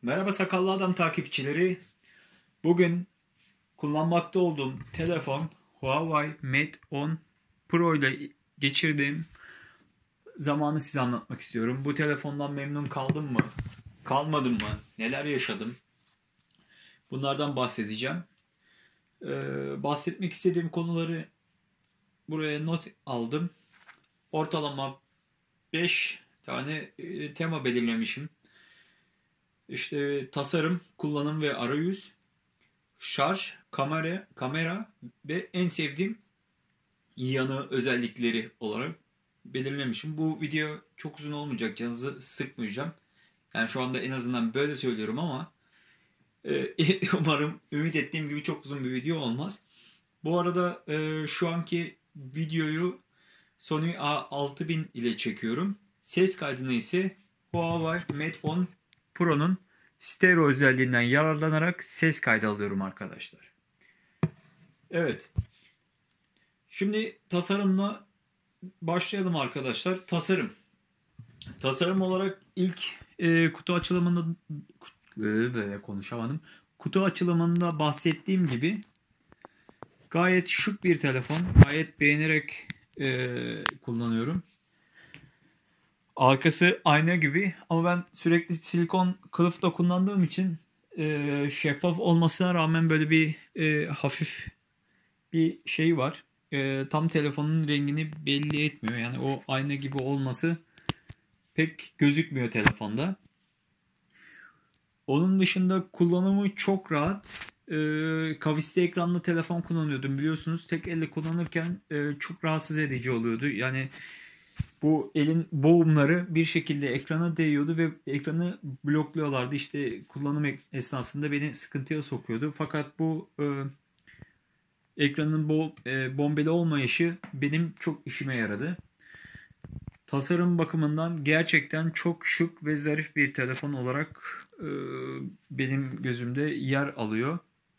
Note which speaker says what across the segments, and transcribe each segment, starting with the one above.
Speaker 1: Merhaba sakallı adam takipçileri. Bugün kullanmakta olduğum telefon Huawei Mate 10 Pro ile geçirdiğim zamanı size anlatmak istiyorum. Bu telefondan memnun kaldım mı? Kalmadım mı? Neler yaşadım? Bunlardan bahsedeceğim. Bahsetmek istediğim konuları buraya not aldım. Ortalama 5 tane tema belirlemişim. İşte tasarım, kullanım ve arayüz, şarj, kamera ve en sevdiğim yanı özellikleri olarak belirlemişim. Bu video çok uzun olmayacak, canınızı sıkmayacağım. Yani şu anda en azından böyle söylüyorum ama umarım ümit ettiğim gibi çok uzun bir video olmaz. Bu arada şu anki videoyu Sony A6000 ile çekiyorum. Ses kaydını ise Huawei Mate 10 Pro'nun stereo özelliğinden yararlanarak ses kaydı alıyorum arkadaşlar. Evet. Şimdi tasarımla başlayalım arkadaşlar. Tasarım olarak ilk kutu açılımında konuşamadım. Kutu açılımında bahsettiğim gibi gayet şık bir telefon. Gayet beğenerek kullanıyorum. Arkası ayna gibi ama ben sürekli silikon kılıfla kullandığım için şeffaf olmasına rağmen böyle bir hafif bir şey var. Tam telefonun rengini belli etmiyor. Yani o ayna gibi olması pek gözükmüyor telefonda. Onun dışında kullanımı çok rahat. Kavisli ekranlı telefon kullanıyordum biliyorsunuz. Tek elle kullanırken çok rahatsız edici oluyordu. Yani bu elin boğumları bir şekilde ekrana değiyordu ve ekranı blokluyorlardı. İşte kullanım esnasında beni sıkıntıya sokuyordu. Fakat bu ekranın bombeli olmayışı benim çok işime yaradı. Tasarım bakımından gerçekten çok şık ve zarif bir telefon olarak benim gözümde yer alıyor.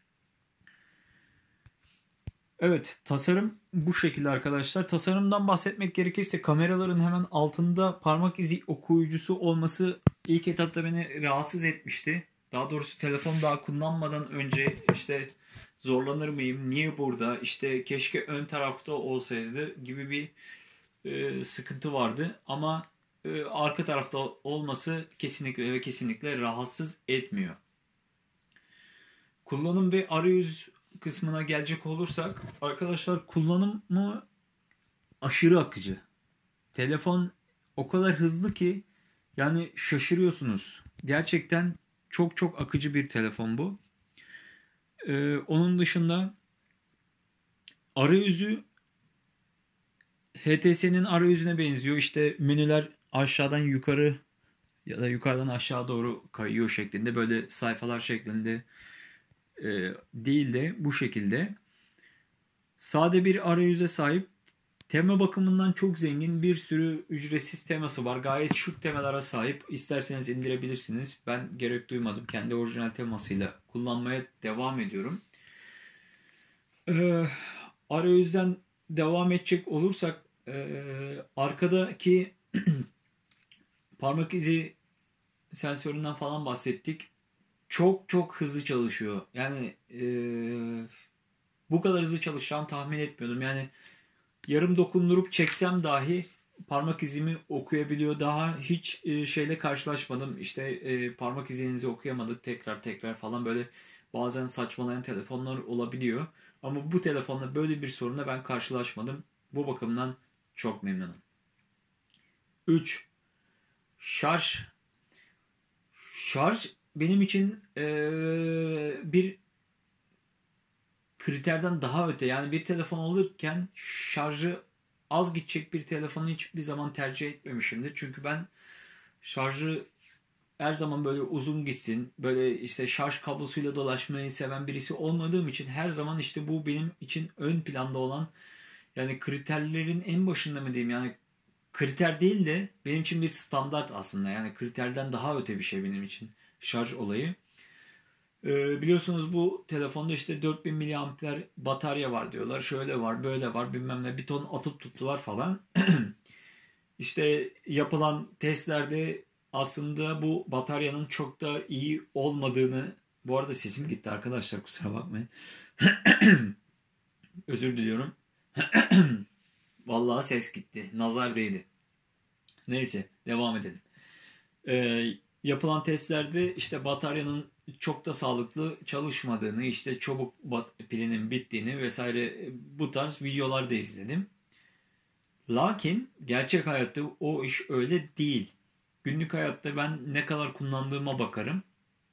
Speaker 1: Evet, tasarım bu şekilde arkadaşlar. Tasarımdan bahsetmek gerekirse kameraların hemen altında parmak izi okuyucusu olması ilk etapta beni rahatsız etmişti. Daha doğrusu telefon daha kullanmadan önce işte zorlanır mıyım, niye burada, işte keşke ön tarafta olsaydı gibi bir sıkıntı vardı. Ama arka tarafta olması kesinlikle ve kesinlikle rahatsız etmiyor. Kullanım ve arayüz kısmına gelecek olursak arkadaşlar kullanımı aşırı akıcı. Telefon o kadar hızlı ki yani şaşırıyorsunuz. Gerçekten çok çok akıcı bir telefon bu. Onun dışında arayüzü HTS'nin arayüzüne benziyor. İşte menüler aşağıdan yukarı ya da yukarıdan aşağı doğru kayıyor şeklinde. Böyle sayfalar şeklinde değil de bu şekilde. Sade bir arayüze sahip. Tema bakımından çok zengin, bir sürü ücretsiz teması var. Gayet şık temalara sahip. İsterseniz indirebilirsiniz. Ben gerek duymadım. Kendi orijinal temasıyla kullanmaya devam ediyorum. Arayüzden devam edecek olursak arkadaki parmak izi sensöründen falan bahsettik. Çok çok hızlı çalışıyor. Yani bu kadar hızlı çalışacağını tahmin etmiyordum. Yani yarım dokundurup çeksem dahi parmak izimi okuyabiliyor. Daha hiç şeyle karşılaşmadım. İşte parmak izinizi okuyamadık tekrar falan böyle bazen saçmalayan telefonlar olabiliyor. Ama bu telefonla böyle bir sorunla ben karşılaşmadım. Bu bakımdan çok memnunum. 3. Şarj. Şarj benim için bir kriterden daha öte. Yani bir telefon alırken şarjı az gidecek bir telefonu hiçbir zaman tercih etmemişimdir. Çünkü ben şarjı her zaman böyle uzun gitsin, böyle işte şarj kablosuyla dolaşmayı seven birisi olmadığım için her zaman işte bu benim için ön planda olan, yani kriterlerin en başında mı diyeyim, yani kriter değil de benim için bir standart aslında. Yani kriterden daha öte bir şey benim için şarj olayı. Biliyorsunuz bu telefonda işte 4000 miliamper batarya var diyorlar. Şöyle var, böyle var, bilmem ne, bir ton atıp tuttular falan. İşte yapılan testlerde aslında bu bataryanın çok da iyi olmadığını, bu arada sesim gitti arkadaşlar, kusura bakmayın. Özür diliyorum. Vallahi ses gitti. Nazar değdi. Neyse, devam edelim. Yapılan testlerde işte bataryanın çok da sağlıklı çalışmadığını, işte çabuk pilinin bittiğini vesaire bu tarz videolar da izledim. Lakin gerçek hayatta o iş öyle değil. Günlük hayatta ben ne kadar kullandığıma bakarım.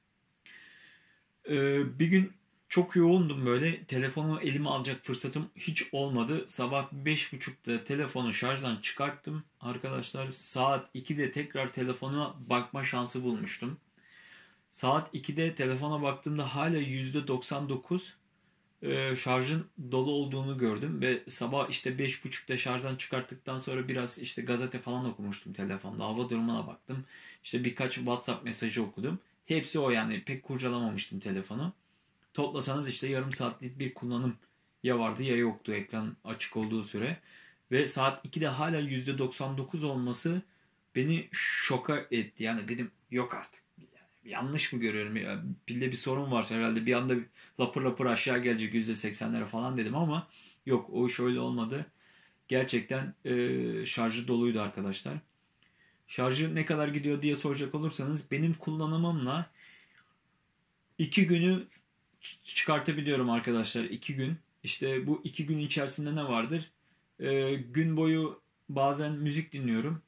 Speaker 1: Bir gün çok yoğundum böyle. Telefonu elime alacak fırsatım hiç olmadı. Sabah 5.30'da telefonu şarjdan çıkarttım. Arkadaşlar saat 2'de tekrar telefona bakma şansı bulmuştum. Saat 2'de telefona baktığımda hala %99 şarjın dolu olduğunu gördüm. Ve sabah işte 5.30'da şarjdan çıkarttıktan sonra biraz işte gazete falan okumuştum telefonda. Hava durumuna baktım. İşte birkaç WhatsApp mesajı okudum. Hepsi o, yani pek kurcalamamıştım telefonu. Toplasanız işte yarım saatlik bir kullanım ya vardı ya yoktu ekran açık olduğu süre. Ve saat 2'de hala %99 olması beni şoka etti. Yani dedim yok artık. Yani yanlış mı görüyorum? Ya, pilde bir sorun var herhalde, bir anda lapır lapır aşağı gelecek %80'lere falan dedim ama yok, o iş öyle olmadı. Gerçekten şarjı doluydu arkadaşlar. Şarjı ne kadar gidiyor diye soracak olursanız benim kullanımımla 2 günü çıkartabiliyorum arkadaşlar. 2 gün. İşte bu 2 gün içerisinde ne vardır? Gün boyu bazen müzik dinliyorum.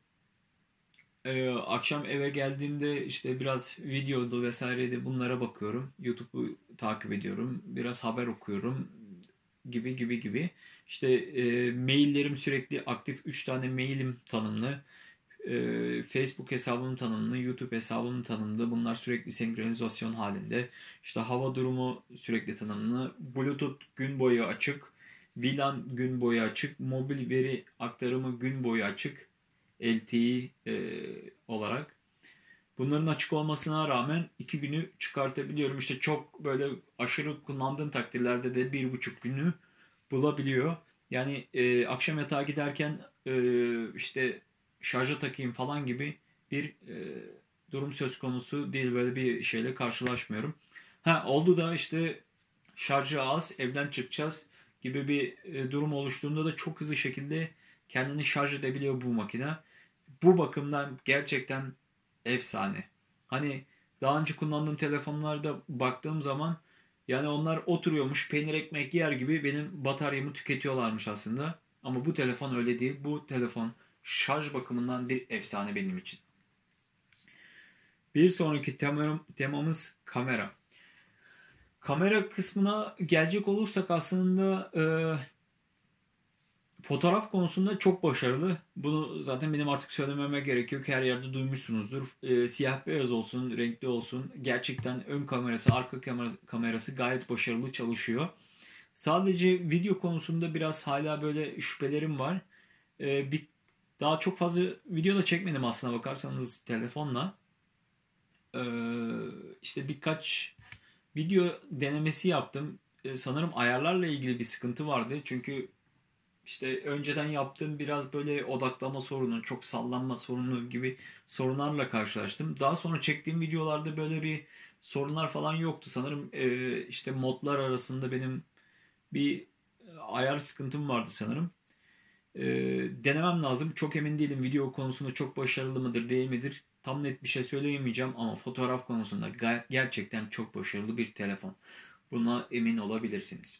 Speaker 1: Akşam eve geldiğimde işte biraz videodu vesaireydi, bunlara bakıyorum. YouTube'u takip ediyorum. Biraz haber okuyorum gibi gibi gibi. İşte maillerim sürekli aktif. 3 tane mailim tanımlı. Facebook hesabım tanımlı, YouTube hesabım tanımlı. Bunlar sürekli senkronizasyon halinde. İşte hava durumu sürekli tanımlı. Bluetooth gün boyu açık. VLAN gün boyu açık. Mobil veri aktarımı gün boyu açık. LTE olarak. Bunların açık olmasına rağmen 2 günü çıkartabiliyorum. İşte çok böyle aşırı kullandığım takdirlerde de 1,5 günü bulabiliyor. Yani akşam yatağa giderken işte şarja takayım falan gibi bir durum söz konusu değil. Böyle bir şeyle karşılaşmıyorum. Ha, oldu da işte şarjı az, evden çıkacağız gibi bir durum oluştuğunda da çok hızlı şekilde kendini şarj edebiliyor bu makine. Bu bakımdan gerçekten efsane. Hani daha önce kullandığım telefonlarda baktığım zaman yani onlar oturuyormuş peynir ekmek yer gibi benim bataryamı tüketiyorlarmış aslında. Ama bu telefon öyle değil. Bu telefon şarj bakımından bir efsane benim için. Bir sonraki temamız kamera. Kamera kısmına gelecek olursak aslında fotoğraf konusunda çok başarılı. Bunu zaten benim artık söylememe gerek yok. Her yerde duymuşsunuzdur. Siyah beyaz olsun, renkli olsun. Gerçekten ön kamerası, arka kamerası gayet başarılı çalışıyor. Sadece video konusunda biraz hala böyle şüphelerim var. Daha çok fazla video da çekmedim aslına bakarsanız telefonla. Ee, işte birkaç video denemesi yaptım. Sanırım ayarlarla ilgili bir sıkıntı vardı. Çünkü işte önceden yaptığım biraz böyle odaklama sorunu, çok sallanma sorunu gibi sorunlarla karşılaştım. Daha sonra çektiğim videolarda böyle bir sorunlar falan yoktu. Sanırım işte modlar arasında benim bir ayar sıkıntım vardı sanırım. E, Denemem lazım. Çok emin değilim video konusunda çok başarılı mıdır değil midir? Tam net bir şey söyleyemeyeceğim ama fotoğraf konusunda gerçekten çok başarılı bir telefon. Buna emin olabilirsiniz.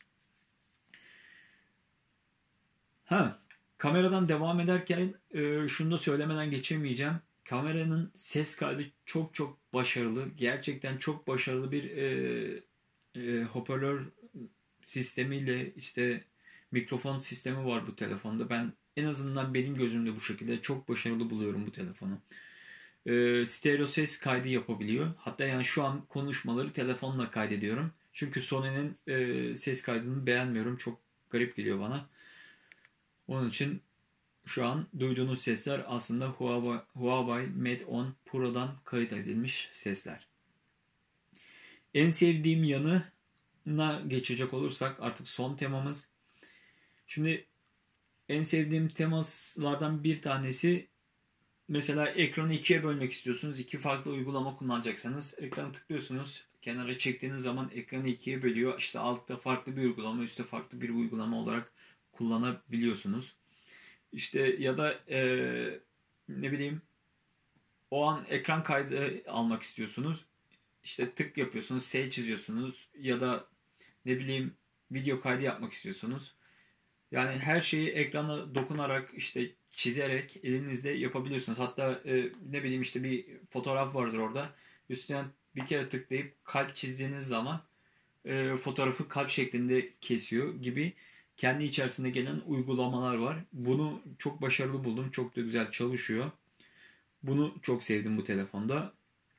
Speaker 1: Ha, kameradan devam ederken şunu da söylemeden geçemeyeceğim. Kameranın ses kaydı çok çok başarılı. Gerçekten çok başarılı bir hoparlör sistemiyle işte mikrofon sistemi var bu telefonda. Ben en azından benim gözümde bu şekilde çok başarılı buluyorum bu telefonu. Stereo ses kaydı yapabiliyor. Hatta yani şu an konuşmaları telefonla kaydediyorum. Çünkü Sony'nin ses kaydını beğenmiyorum. Çok garip geliyor bana. Onun için şu an duyduğunuz sesler aslında Huawei Mate 10 Pro'dan kayıt edilmiş sesler. En sevdiğim yanına geçecek olursak artık son temamız. Şimdi en sevdiğim temalardan bir tanesi mesela ekranı ikiye bölmek istiyorsunuz. İki farklı uygulama kullanacaksanız ekranı tıklıyorsunuz. Kenara çektiğiniz zaman ekranı ikiye bölüyor. İşte altta farklı bir uygulama, üstte farklı bir uygulama olarak kullanabiliyorsunuz. İşte ya da ne bileyim, o an ekran kaydı almak istiyorsunuz. İşte tık yapıyorsunuz, save çiziyorsunuz ya da ne bileyim video kaydı yapmak istiyorsunuz. Yani her şeyi ekrana dokunarak, işte çizerek elinizde yapabiliyorsunuz. Hatta ne bileyim, işte bir fotoğraf vardır orada. Üstüne bir kere tıklayıp kalp çizdiğiniz zaman fotoğrafı kalp şeklinde kesiyor gibi kendi içerisinde gelen uygulamalar var. Bunu çok başarılı buldum. Çok da güzel çalışıyor. Bunu çok sevdim bu telefonda.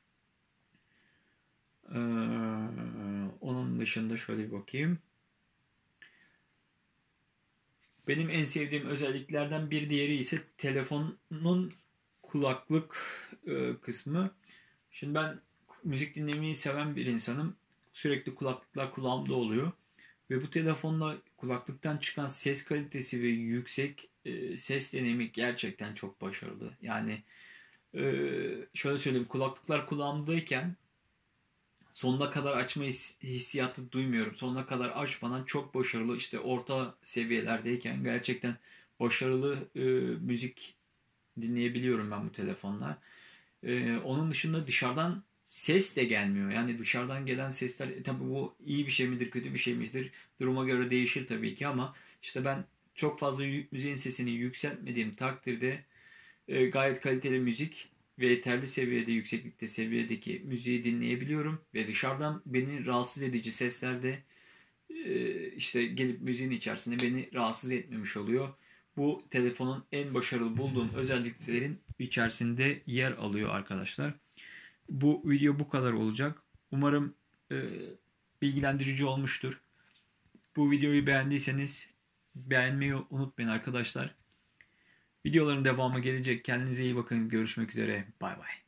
Speaker 1: Ee, Onun dışında şöyle bir bakayım. Benim en sevdiğim özelliklerden bir diğeri ise telefonun kulaklık kısmı. Şimdi ben müzik dinlemeyi seven bir insanım. Sürekli kulaklıklar kulağımda oluyor. Ve bu telefonla kulaklıktan çıkan ses kalitesi ve yüksek ses deneyimi gerçekten çok başarılı. Yani şöyle söyleyeyim, kulaklıklar kulağımdayken sonuna kadar açma hissiyatı duymuyorum. Sonuna kadar açmadan çok başarılı, işte orta seviyelerdeyken gerçekten başarılı müzik dinleyebiliyorum ben bu telefonla. Onun dışında dışarıdan ses de gelmiyor. Yani dışarıdan gelen sesler tabii bu iyi bir şey midir, kötü bir şey midir? Duruma göre değişir tabii ki, ama işte ben çok fazla müziğin sesini yükseltmediğim takdirde gayet kaliteli müzik ve yeterli seviyede, yükseklikte seviyedeki müziği dinleyebiliyorum ve dışarıdan beni rahatsız edici sesler de işte gelip müziğin içerisinde beni rahatsız etmemiş oluyor. Bu telefonun en başarılı bulduğum özelliklerin içerisinde yer alıyor arkadaşlar. Bu video bu kadar olacak. Umarım bilgilendirici olmuştur. Bu videoyu beğendiyseniz beğenmeyi unutmayın arkadaşlar. Videoların devamı gelecek. Kendinize iyi bakın. Görüşmek üzere. Bay bay.